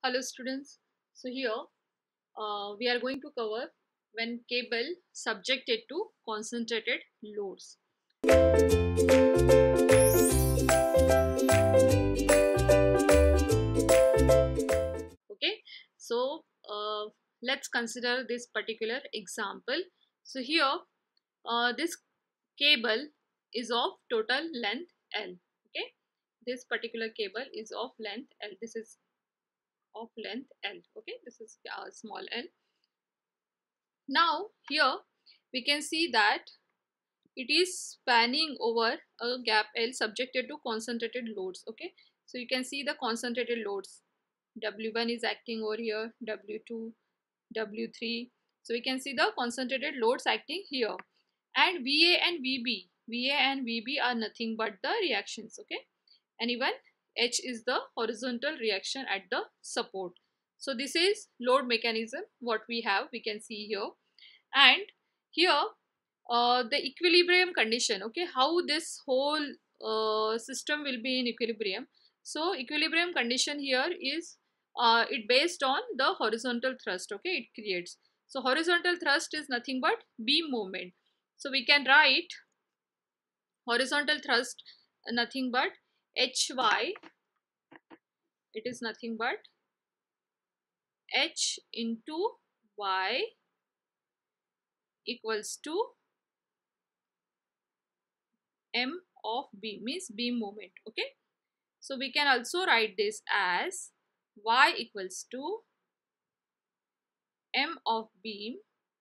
Hello students. So here we are going to cover when cable subjected to concentrated loads. Okay. So let's consider this particular example. So here this cable is of total length L. Okay. This particular cable is of length L. This is of length L. Okay. This is small L. Now here we can see that it is spanning over a gap L subjected to concentrated loads. Okay, so you can see the concentrated loads. W1 is acting over here, W2, W3. So we can see the concentrated loads acting here. And VA and VB are nothing but the reactions. Okay, and even H is the horizontal reaction at the support. So this is load mechanism what we have, we can see here. And here the equilibrium condition, okay, how this whole system will be in equilibrium. So equilibrium condition here is it based on the horizontal thrust. Okay, it creates, so horizontal thrust is nothing but beam moment. So we can write horizontal thrust nothing but Hy, it is nothing but H into Y equals to M of B, means beam moment. Okay, so we can also write this as Y equals to M of beam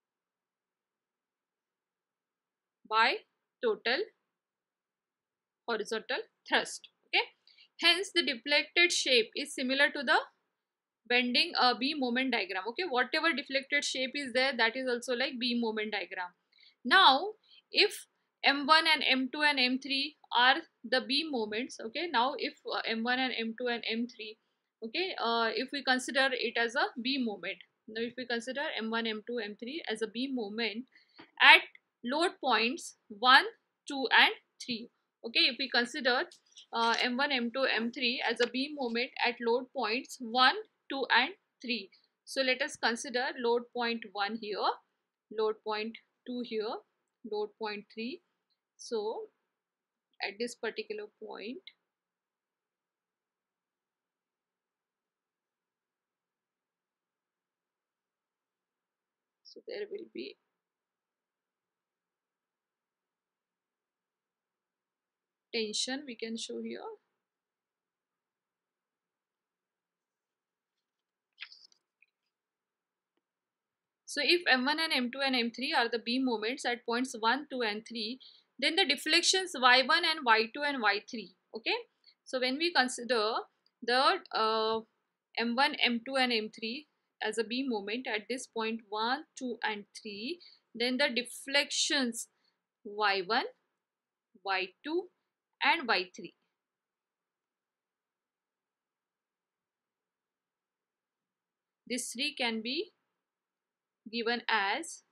by total horizontal thrust. Okay, hence the deflected shape is similar to the bending beam moment diagram. Okay, whatever deflected shape is there, that is also like beam moment diagram. Now if M1 and M2 and M3 are the beam moments, okay, now if M1 and M2 and M3, okay, if we consider it as a beam moment, now if we consider M1, M2, M3 as a beam moment at load points 1, 2 and 3, okay, if we consider M1, M2, M3 as a beam moment at load points 1, 2 and 3. So let us consider load point 1 here, load point 2 here, load point 3. So at this particular point, so there will be tension, we can show here. So if M1 and M2 and M3 are the beam moments at points 1, 2 and 3, then the deflections Y1 and Y2 and Y3. Okay. So when we consider the M1, M2 and M3 as a beam moment at this point 1, 2 and 3, then the deflections Y1, Y2 and Y3. This 3 can be given as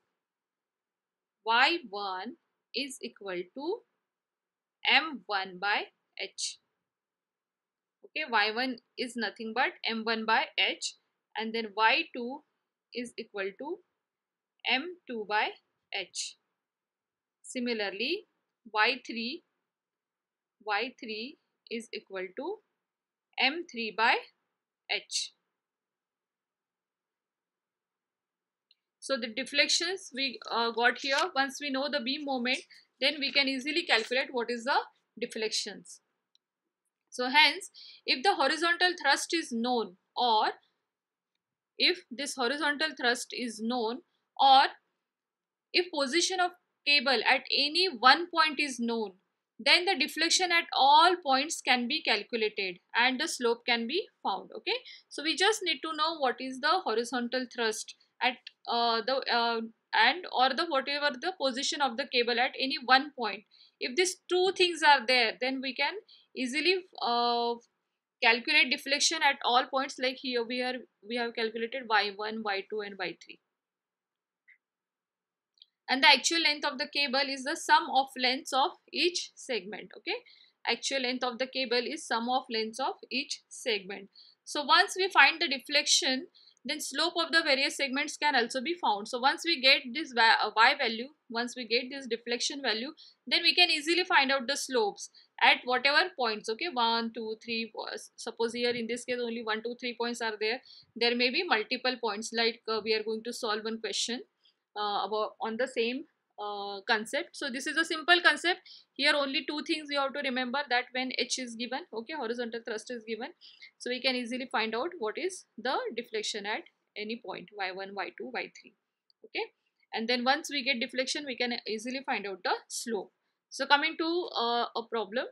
Y1 is equal to M1 by H. Okay, Y1 is nothing but M1 by H, and then Y2 is equal to M2 by H. Similarly, Y3 is equal to M3 by H. So the deflections we got here, once we know the beam moment, then we can easily calculate what is the deflections. So hence, if the horizontal thrust is known, or if this horizontal thrust is known, or if position of cable at any one point is known, then the deflection at all points can be calculated and the slope can be found. Okay, so we just need to know what is the horizontal thrust at the and or the whatever the position of the cable at any one point. If these two things are there, then we can easily calculate deflection at all points. Like here we have calculated y1, y2 and y3. And the actual length of the cable is the sum of lengths of each segment. Okay, actual length of the cable is sum of lengths of each segment. So once we find the deflection, then slope of the various segments can also be found. So once we get this y value, once we get this deflection value, then we can easily find out the slopes at whatever points. Okay, 1 2 3, suppose here in this case only 1 2 3 points are there. There may be multiple points, like we are going to solve one question about on the same concept. So this is a simple concept. Here only two things you have to remember, that when h is given, okay, horizontal thrust is given, so we can easily find out what is the deflection at any point, y1 y2 y3. Okay, and then once we get deflection, we can easily find out the slope. So coming to a problem.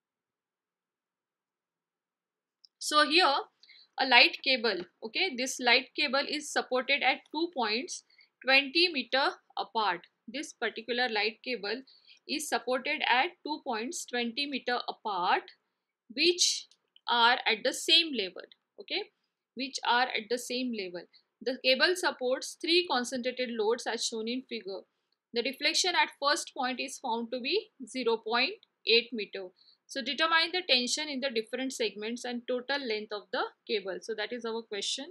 So here a light cable, okay, this light cable is supported at 2 points 20 meter apart. This particular light cable is supported at 2 points 20 meter apart, which are at the same level. Okay, which are at the same level. The cable supports three concentrated loads as shown in figure. The deflection at first point is found to be 0.8 meter. So determine the tension in the different segments and total length of the cable. So that is our question.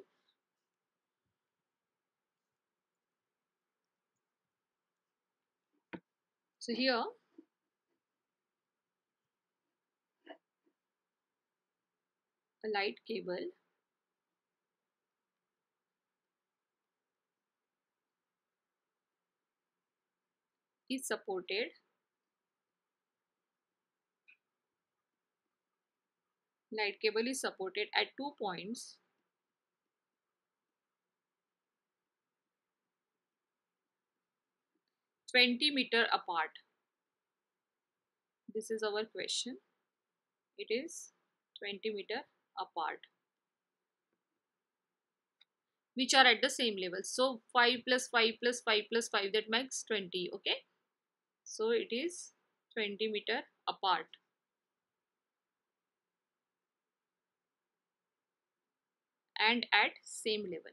So here a light cable is supported. Light cable is supported at 2 points 20 meter apart. This is our question. It is 20 meter apart, which are at the same level. So 5 plus 5 plus 5 plus 5, that makes 20. Okay, so it is 20 meter apart and at same level.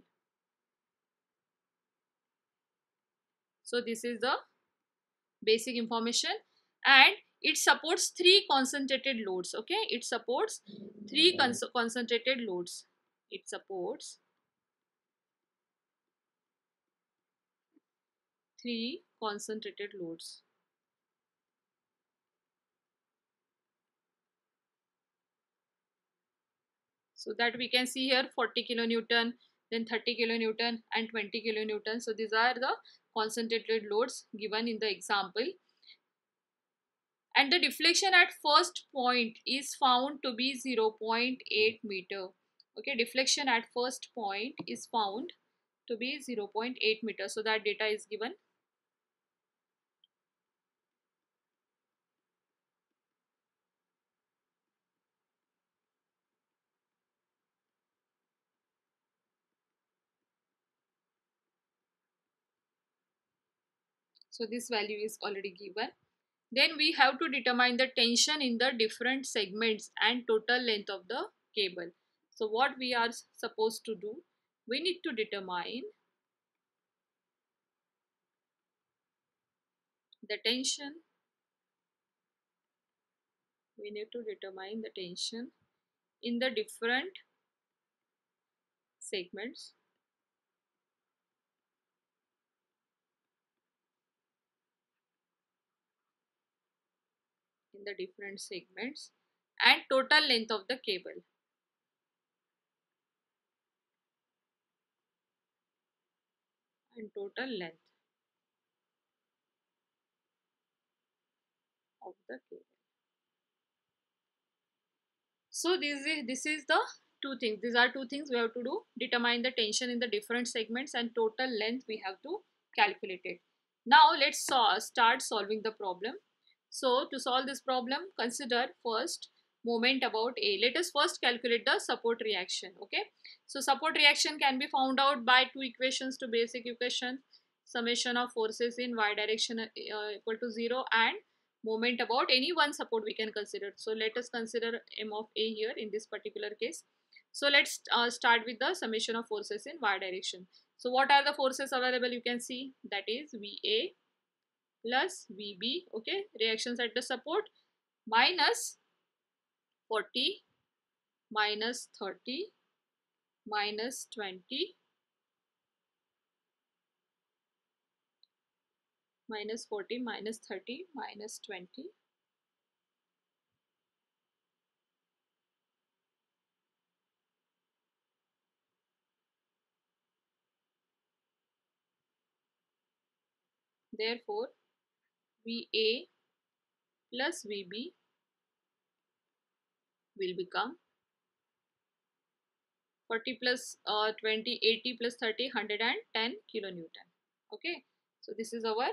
So this is the basic information, and it supports three concentrated loads. Okay, it supports three concentrated loads. It supports three concentrated loads. So that we can see here 40 kilonewton, then 30 kilonewton and 20 kilonewton. So these are the concentrated loads given in the example. And the deflection at first point is found to be 0.8 meter. Okay, deflection at first point is found to be 0.8 meter. So that data is given. So this value is already given. Then we have to determine the tension in the different segments and total length of the cable. So what we are supposed to do, we need to determine the tension. We need to determine the tension in the different segments and total length of the cable. And total length of the cable. So this is the two things. These are two things we have to do. Determine the tension in the different segments and total length we have to calculate it. Now let's start solving the problem. So to solve this problem, consider first moment about A. Let us first calculate the support reaction. Okay, so support reaction can be found out by two equations to basic equation. Summation of forces in y direction equal to 0, and moment about any one support we can consider. So let us consider M of A here in this particular case. So let's start with the summation of forces in y direction. So what are the forces available? You can see that is VA plus VB, okay, reactions at the support, minus 40 minus 30 minus 20 minus 40 minus 30 minus 20. Therefore, VA plus VB will become 40 plus 20, 80 plus 30, 110 kilonewton. Okay, so this is our.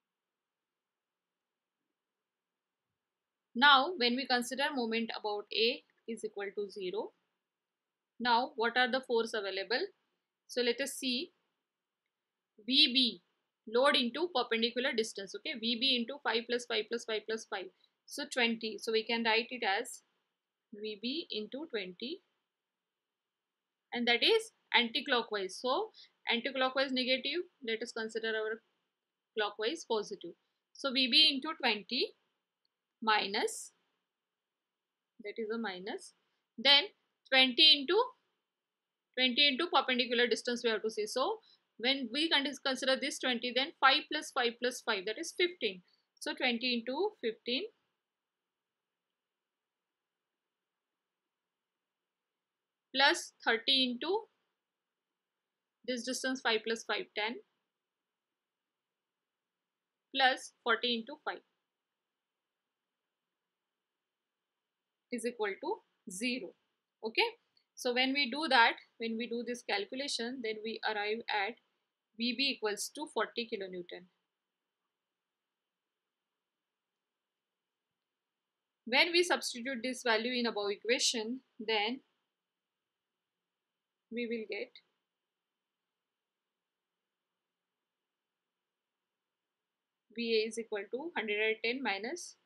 Now, when we consider moment about A is equal to 0, now what are the force available? So let us see. VB, load into perpendicular distance. Okay, VB into 5 plus 5 plus 5 plus 5. So 20. So we can write it as VB into 20, and that is anti-clockwise. So anti-clockwise negative, let us consider our clockwise positive. So VB into 20 minus, that is a minus, then 20 into perpendicular distance we have to see. So when we consider this 20, then 5 plus 5 plus 5, that is 15. So 20 into 15 plus 30 into this distance 5 plus 5, 10 plus 40 into 5 is equal to 0. Okay, so when we do that, when we do this calculation, then we arrive at VB equals to 40 kilonewton. When we substitute this value in above equation, then we will get VA is equal to 110 minus,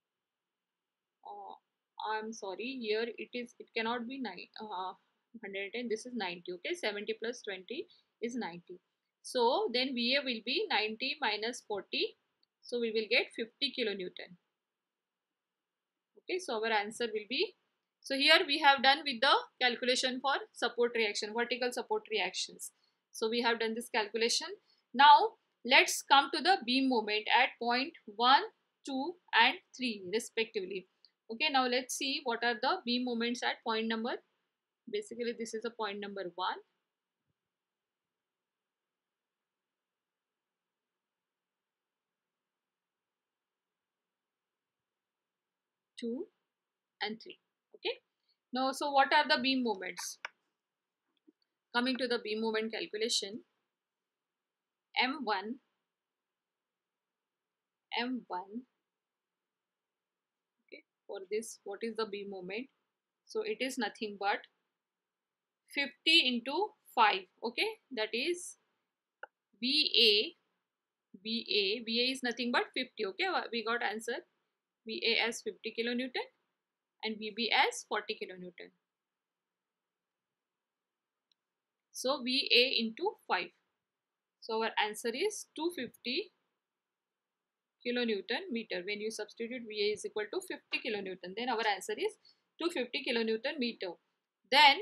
I'm sorry, here it cannot be 110, this is 90. Okay, 70 plus 20 is 90. So then VA will be 90 minus 40, so we will get 50 kilonewton. Okay, so our answer will be, so here we have done with the calculation for support reaction, vertical support reactions. So we have done this calculation. Now let's come to the beam moment at point 1, 2 and 3 respectively. Okay, now let's see what are the beam moments at point number, basically this is a point number 1, 2 and 3. Okay, now so what are the beam moments? Coming to the beam moment calculation, M1, okay, for this, what is the beam moment? So it is nothing but 50 into 5. Okay, that is VA. VA is nothing but 50. Okay, we got answer VA as 50 kilonewton and VB as 40 kilonewton. So VA into 5. So our answer is 250 kilonewton meter. When you substitute VA is equal to 50 kilonewton, then our answer is 250 kilonewton meter. Then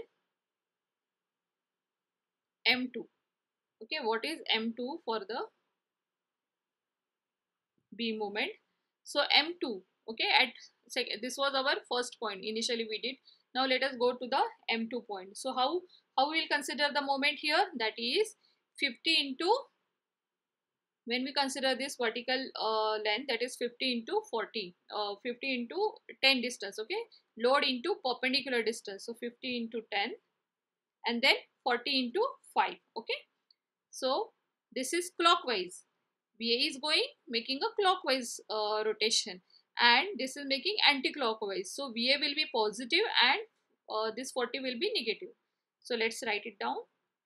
M2. Okay, what is M2 for the beam moment? So M2, okay, at second, this was our first point initially we did. Now let us go to the M2 point. So how we will consider the moment here? That is 50 into, when we consider this vertical length, that is 50 into 40, 50 into 10 distance. Okay, load into perpendicular distance, so 50 into 10 and then 40 into 5. Okay, so this is clockwise. VA is going, making a clockwise rotation, and this is making anti-clockwise. So VA will be positive and this 40 will be negative. So let's write it down.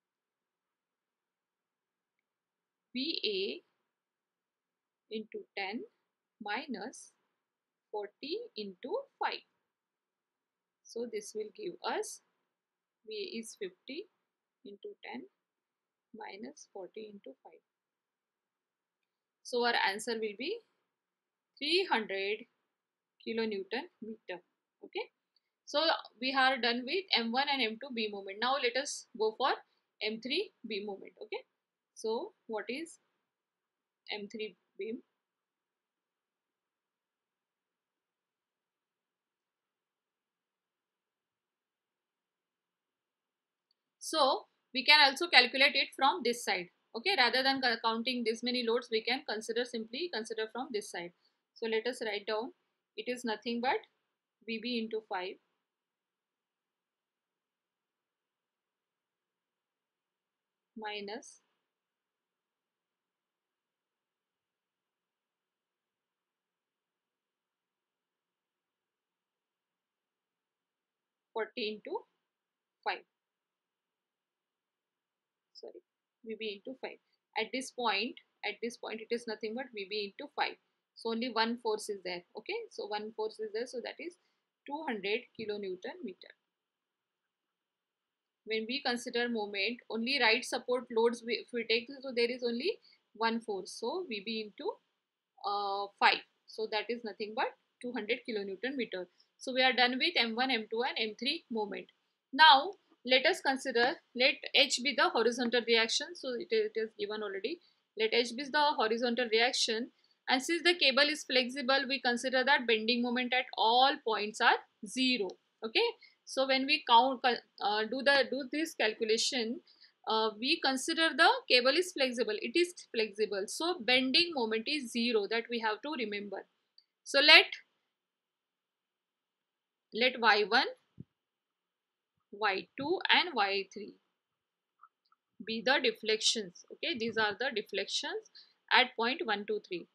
VA into 10 minus 40 into 5. So this will give us VA is 50 into 10 minus 40 into 5. So our answer will be 300 kilonewton meter. Okay, So we are done with M1 and M2 beam moment. Now let us go for M3 beam moment. Okay. So what is M3 beam? So we can also calculate it from this side. Okay, rather than counting this many loads, we can simply consider from this side. So let us write down. It is nothing but VB into 5 minus 40 into 5. Sorry, VB into 5. At this point, it is nothing but VB into 5. So only one force is there. Okay, so one force is there. So that is 200 kilonewton meter. When we consider moment, only right support loads if we take, so there is only one force. So VB into 5. So that is nothing but 200 kilonewton meter. So we are done with M1, M2 and M3 moment. Now let us consider, let H be the horizontal reaction. So it is given already. Let H be the horizontal reaction, and since the cable is flexible, we consider that bending moment at all points are 0. Okay. So when we count, do this calculation, we consider the cable is flexible. It is flexible. So bending moment is 0. That we have to remember. So let Y1, Y2 and Y3 be the deflections. Okay, these are the deflections at point 1, 2, 3.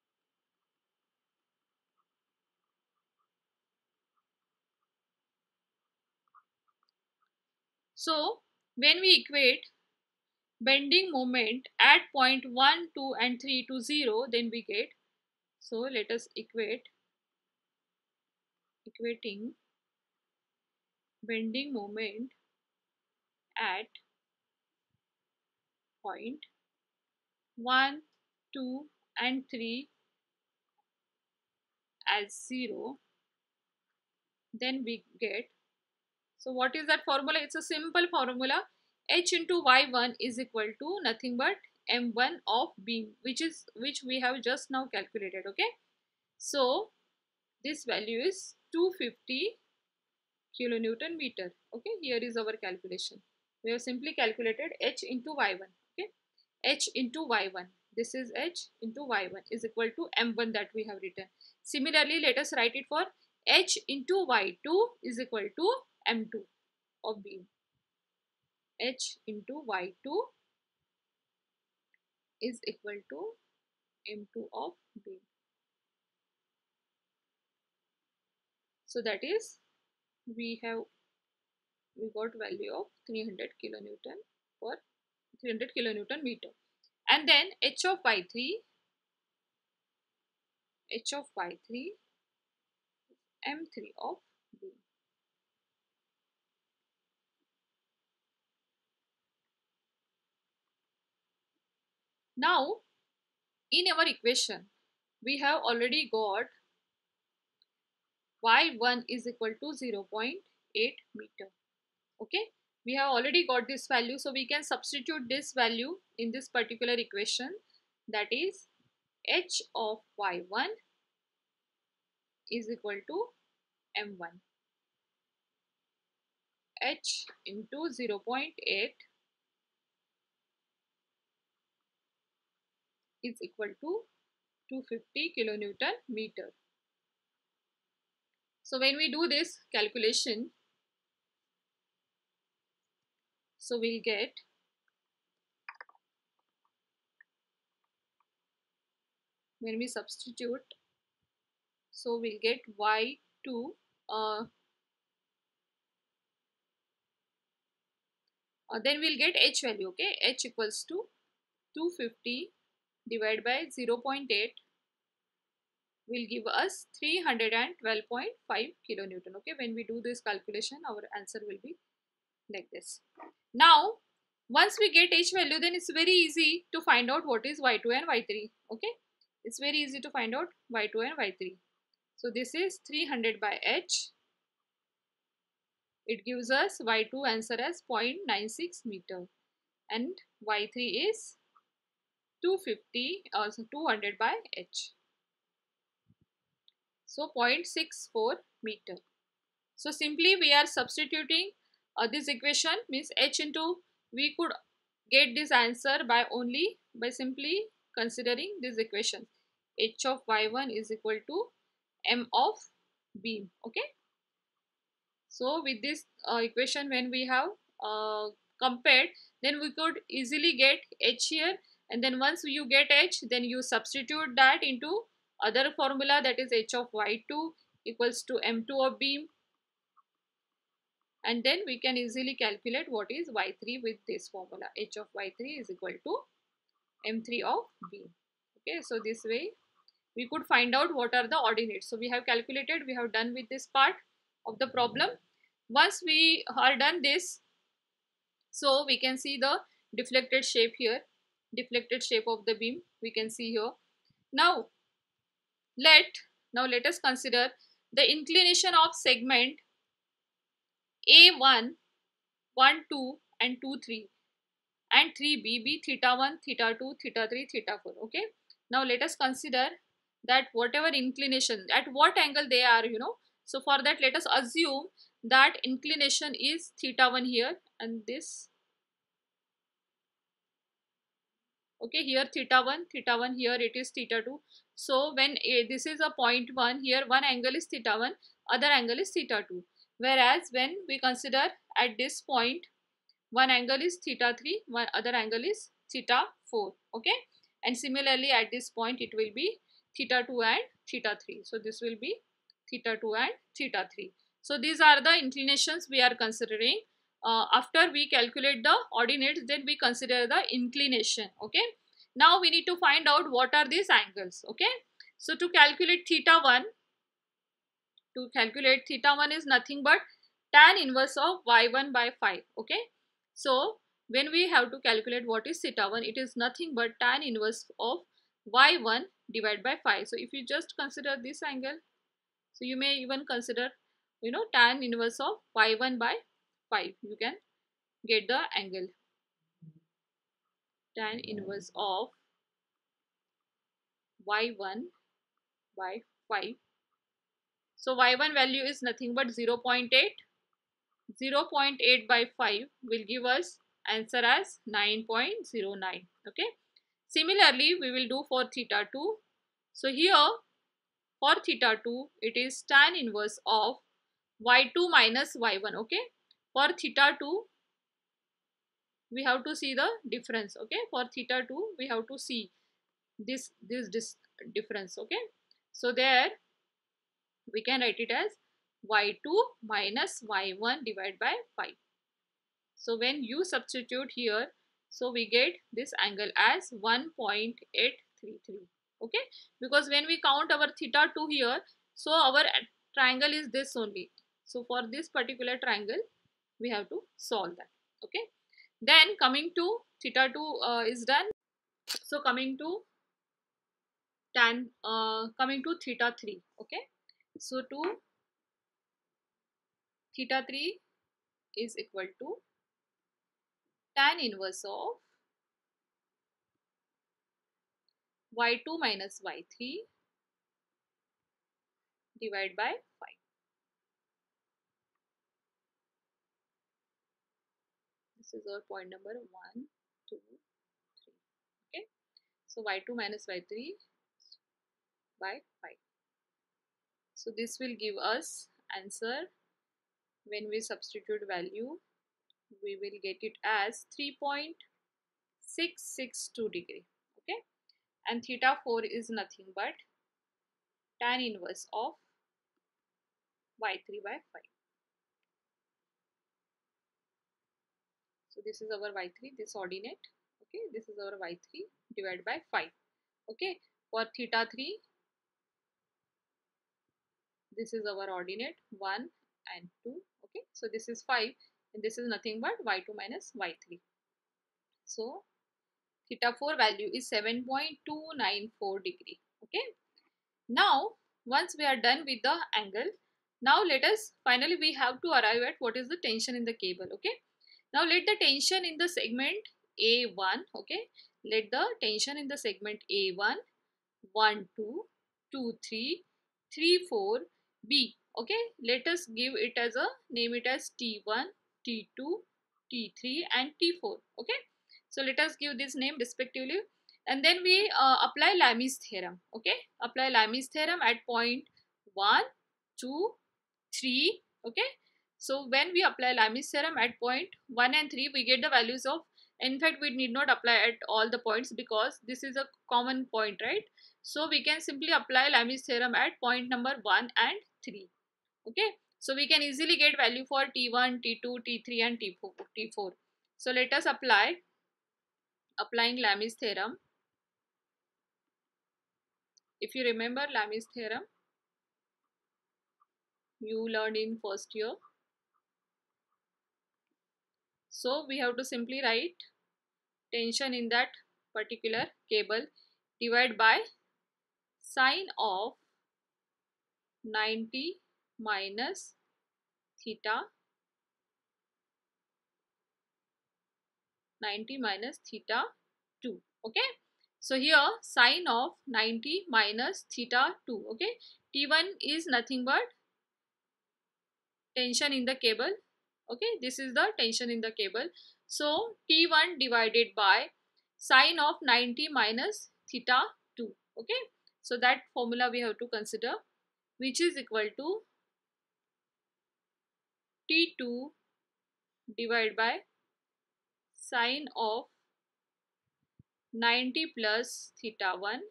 So when we equate bending moment at point 1, 2 and 3 to 0, then we get, so let us equating bending moment at point 1, 2 and 3 as 0, then we get, so what is that formula? It's a simple formula. H into Y1 is equal to nothing but M1 of beam, which we have just now calculated. Okay, so this value is 250 kilonewton meter. Okay, here is our calculation. We have simply calculated H into Y1. Okay, H into Y1, this is H into Y1 is equal to M1 that we have written. Similarly, let us write it for H into Y2 is equal to M2 of beam. H into Y2 is equal to M2 of beam. So that is, we got value of 300 kilonewton for 300 kilonewton meter. And then H of Y3 M3 of beam. Now in our equation we have already got Y1 is equal to 0.8 meter. Okay, we have already got this value, so we can substitute this value in this particular equation. That is, H of Y1 is equal to M1. H into 0.8 is equal to 250 kilonewton meter. So when we do this calculation, so we'll get, when we substitute, so we'll get Y2, then we'll get H value. Okay, H equals to 250 divided by 0.8 will give us 312.5 kilonewton. Okay, when we do this calculation, our answer will be like this. Now once we get H value, then it's very easy to find out what is Y2 and Y3. Okay, it's very easy to find out Y2 and Y3. So this is 300 by H it gives us y2 answer as 0.96 meter and y3 is 250 also 200 by h, so 0.64 meter. So simply we are substituting this equation, means h into, we could get this answer by simply considering this equation, h of y1 is equal to m of beam. Okay, so with this equation when we have compared, then we could easily get h here, and then once you get h, then you substitute that into other formula, that is h of y2 equals to m2 of beam, and then we can easily calculate what is y3 with this formula, h of y3 is equal to m3 of beam. Okay, so this way we could find out what are the ordinates. So we have calculated, we have done with this part of the problem. Once we are done this, so we can see the deflected shape here, deflected shape of the beam we can see here. Now let us consider the inclination of segment A1, 1, 2 and 2, 3 and 3B be theta 1, theta 2, theta 3, theta 4. Okay, now let us consider that whatever inclination, at what angle they are, so for that let us assume that inclination is theta 1 here and this, okay, here theta 1 here it is theta 2. So when this is a point 1, here one angle is theta 1, other angle is theta 2, whereas when we consider at this point one angle is theta 3, one other angle is theta 4. Okay, and similarly at this point it will be theta 2 and theta 3. So this will be theta 2 and theta 3. So these are the inclinations we are considering. After we calculate the ordinates, then we consider the inclination. Okay, now we need to find out what are these angles. Okay, so to calculate theta 1, is nothing but tan inverse of y1 by 5. Okay, so when we have to calculate what is theta 1, it is nothing but tan inverse of y1 divided by 5. So if you just consider this angle, so you may even consider tan inverse of y1 by 5, you can get the angle tan inverse of y1 by 5. So y1 value is nothing but 0.8. 0.8 by 5 will give us answer as 9.09. Okay, similarly we will do for theta 2. So here for theta 2 it is tan inverse of y2 minus y1. Okay, for theta 2 we have to see the difference. Okay, for theta 2 we have to see this difference. Okay, so there we can write it as y2 minus y1 divided by 5. So when you substitute here, so we get this angle as 1.833. Okay, because when we count our theta 2 here, so our triangle is this only. So for this particular triangle we have to solve that. Okay, then coming to theta 2 is done. So coming to theta 3. Okay, so to theta 3 is equal to tan inverse of y2 minus y3 divided by 5. This is our point number 1, 2, 3. Okay, so y2 minus y3 by 5. So this will give us answer. When we substitute value, we will get it as 3.662 degree. Okay, and theta 4 is nothing but tan inverse of y3 by 5. So this is our y3, this ordinate. Okay, this is our y3 divided by 5. Okay, for theta 3, this is our ordinate 1 and 2. Okay, so this is 5 and this is nothing but y2 minus y3. So theta 4 value is 7.294 degree. Okay, now once we are done with the angle, Now let us, finally we have to arrive at what is the tension in the cable. Okay, now let the tension in the segment A1, okay, let the tension in the segment A1, 1 2 2 3 3 4 B, okay, let us give it as a, name it as T1, T2, T3 and T4. Okay, so let us give this name respectively, and then we apply Lami's theorem. Okay, apply Lami's theorem at point 1 2 3. Okay, so when we apply Lami's theorem at point 1 and 3, we get the values of, in fact we need not apply at all the points because this is a common point, right? So we can simply apply Lami's theorem at point number 1 and 3. Okay, so we can easily get value for T1, T2, T3 and T4. So let us applying Lami's theorem. If you remember Lami's theorem, you learned in first year. So we have to simply write tension in that particular cable divided by sine of 90 minus theta 2. Okay, so here sine of 90 minus theta 2. Okay, T1 is nothing but tension in the cable. Okay, this is the tension in the cable. So T1 divided by sine of 90 minus theta 2. Okay, so that formula we have to consider, which is equal to T2 divided by sine of 90 plus theta 1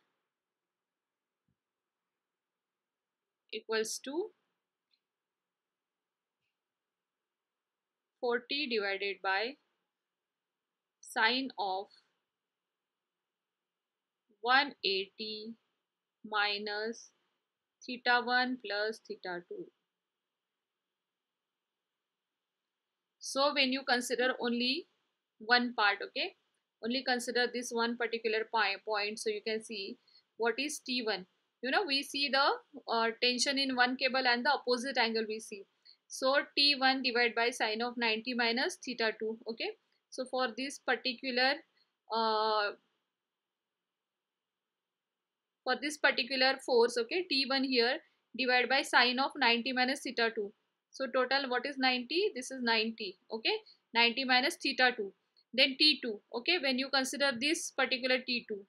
equals to 40 divided by sine of 180 minus theta 1 plus theta 2. So when you consider only one part, okay, only consider this one particular point, so you can see what is T1. You know, we see the tension in one cable and the opposite angle we see. So T1 divided by sine of 90 minus theta 2. Okay, so for this particular uh, force, okay, T1 here divided by sine of 90 minus theta 2. So total what is 90? This is 90. Okay, 90 minus theta 2. Then T2. Okay, when you consider this particular T2.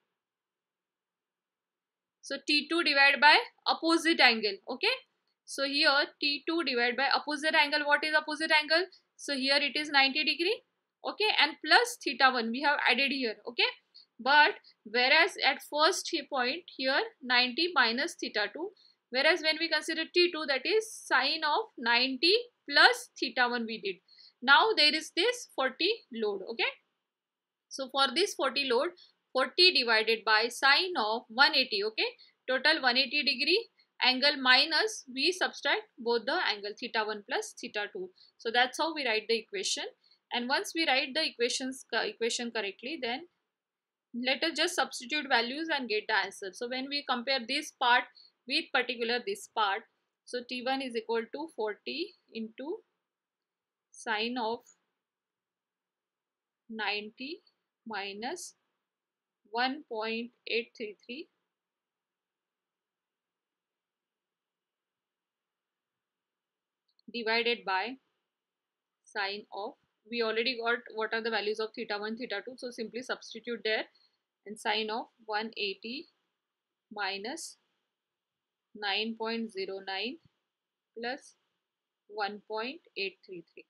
So T2 divided by opposite angle. Okay, so here T2 divided by opposite angle. What is opposite angle? So here it is 90 degree. Okay, and plus theta 1 we have added here. Okay, but whereas at first point here 90 minus theta 2, whereas when we consider T2, that is sine of 90 plus theta 1 we did. Now there is this 40 load. Okay, so for this 40 load, 40 divided by sine of 180. Okay, total 180 degree angle minus, we subtract both the angle theta 1 plus theta 2. So that's how we write the equation. And once we write the equation correctly, then let us just substitute values and get the answer. So when we compare this part with particular this part, so T1 is equal to 40 into sine of 90 minus 1.833 divided by sine of, we already got what are the values of theta 1 theta 2, so simply substitute there, and sine of 180 minus 9.09 plus 1.833.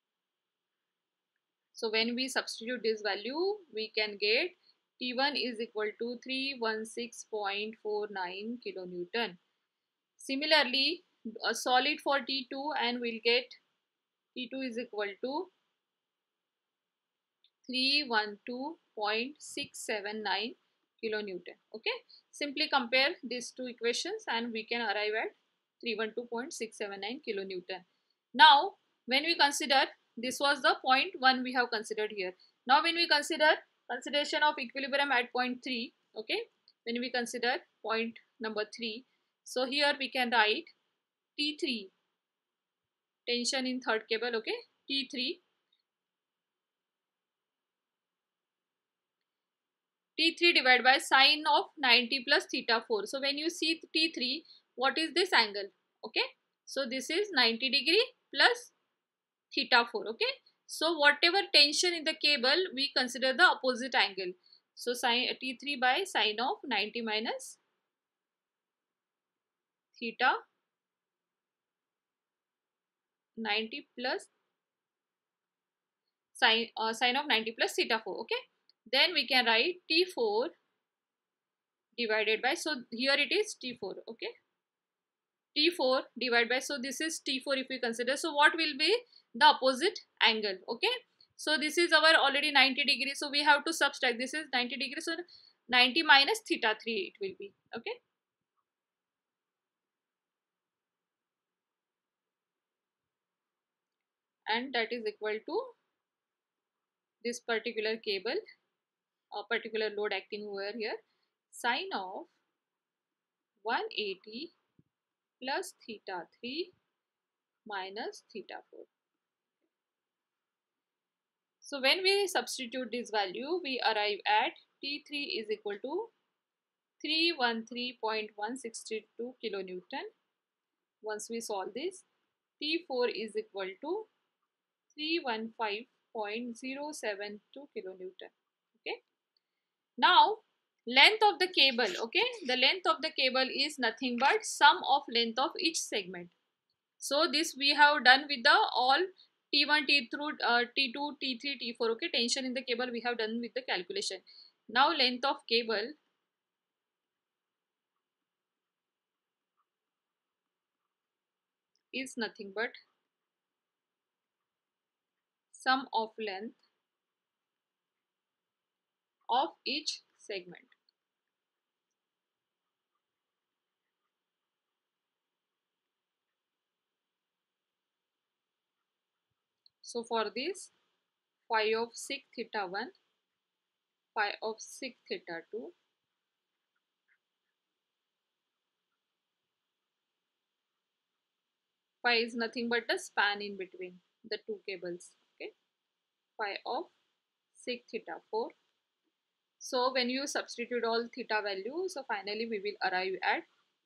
So when we substitute this value, we can get T1 is equal to 316.49 kilonewton. Similarly, solid for T2, and we'll get T2 is equal to 312.679 kilonewton. Okay, simply compare these two equations and we can arrive at 312.679 kilonewton. Now when we consider, this was the point 1 we have considered here. Now when we consider consideration of equilibrium at point 3, okay, when we consider point number 3, so here we can write T3 tension in third cable, okay, T3. T3 divided by sine of 90 plus theta 4. So when you see T3, what is this angle? Okay, so this is 90 degree plus theta 4. Okay, so whatever tension in the cable, we consider the opposite angle. So sine T3 by sine of 90 minus theta 90 plus sine of 90 plus theta 4. Okay, then we can write T4 divided by, so here it is T4. Okay, T4 divided by, so this is T4 if we consider. So what will be the opposite angle? Okay, so this is our already 90 degrees, so we have to subtract. This is 90 degrees, so 90 minus theta 3 it will be. Okay, and that is equal to this particular cable, a particular load acting over here, sine of 180 plus theta 3 minus theta 4. So when we substitute this value, we arrive at T3 is equal to 313.162 kilonewton. Once we solve this, T4 is equal to 315.072 kilonewton. Okay, now length of the cable. Okay, the length of the cable is nothing but sum of length of each segment. So this we have done with the all T1, T through T2, T3, T4. Okay, tension in the cable we have done with the calculation. Now length of cable is nothing but sum of length of each segment. So for this, phi of sec theta 1, phi of sec theta 2, phi is nothing but the span in between the two cables. Okay, phi of sec theta 4. So when you substitute all theta values, so finally we will arrive at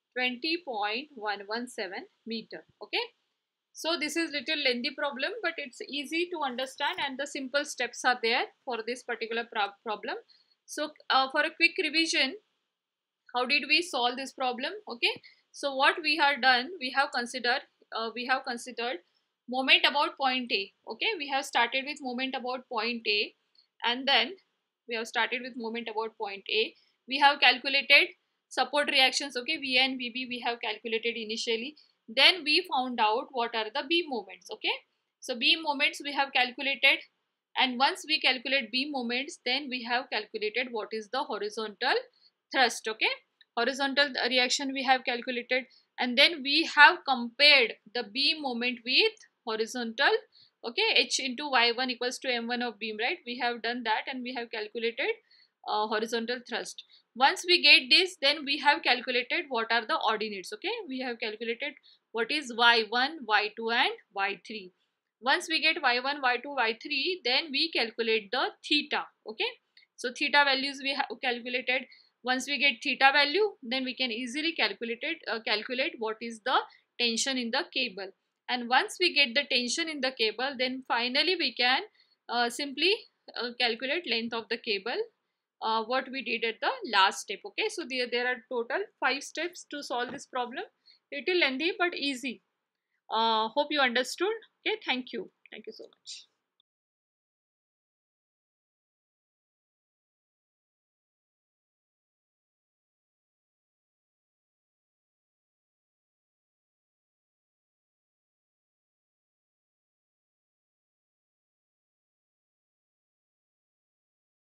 20.117 meter. Okay, so this is little lengthy problem, but it's easy to understand and the simple steps are there for this particular problem. So for a quick revision, how did we solve this problem? Okay, so what we have done, we have considered moment about point A. Okay, we have started with moment about point A, and then we have started with moment about point A. We have calculated support reactions. Okay, V and VB we have calculated initially. Then we found out what are the beam moments. Okay, so beam moments we have calculated, and once we calculate beam moments, then we have calculated what is the horizontal thrust. Okay, horizontal reaction we have calculated, and then we have compared the beam moment with horizontal. Okay, H into Y1 equals to M1 of beam, right? We have done that and we have calculated horizontal thrust. Once we get this, then we have calculated what are the ordinates. Okay, we have calculated what is Y1, Y2 and Y3. Once we get Y1, Y2, Y3, then we calculate the theta. Okay, so theta values we have calculated. Once we get theta value, then we can easily calculate what is the tension in the cable. And once we get the tension in the cable, then finally we can simply calculate length of the cable, what we did at the last step. Okay, so there are total 5 steps to solve this problem. Little lengthy but easy. Hope you understood. Okay, thank you so much.